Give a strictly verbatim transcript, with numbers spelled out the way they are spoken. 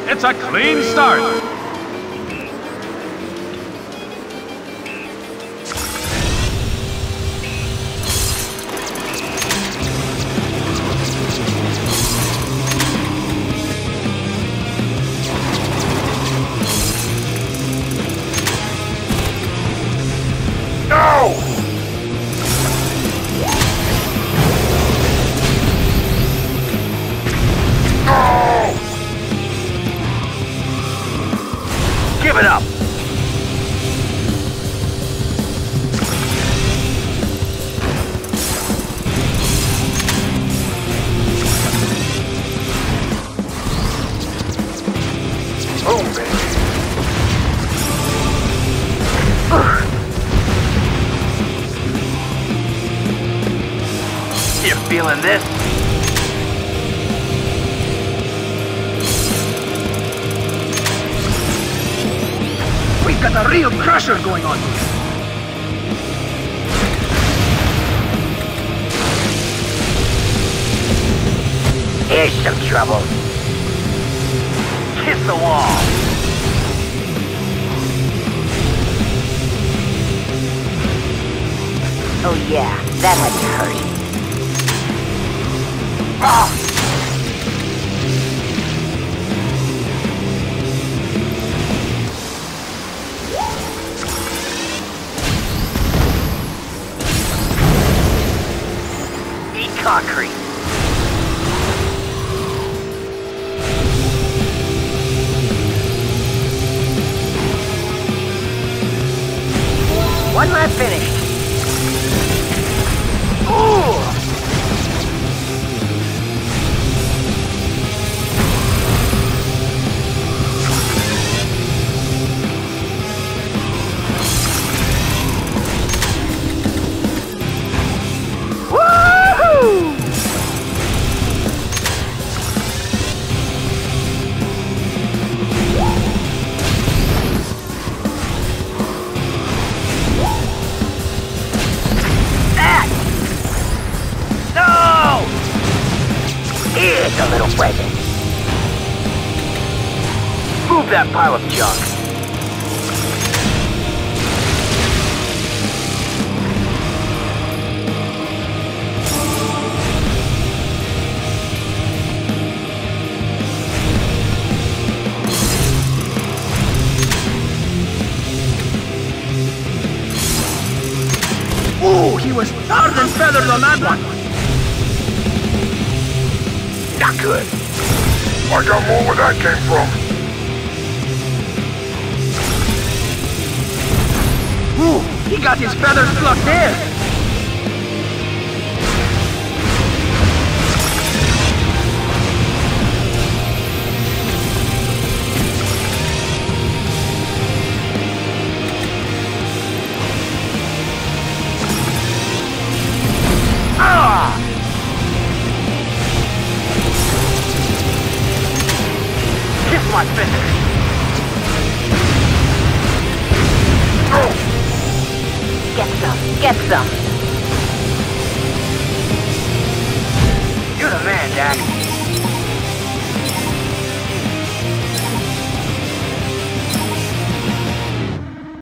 It's a clean start. No! No! Give it up! Boom, baby! You feeling this? We've got a real crusher going on. Here's some trouble. Kiss the wall. Oh yeah, that had to hurt. Ah! Eat concrete. One lap finished. Ooh! Here's a little present. Move that pile of junk. Ooh, he was tarred and feathered on that one. Not good. I got more where that came from. Ooh, he got his feathers plucked there. Ah! Kiss my fingers. Oh! Get some, get some. You're the man, Jak.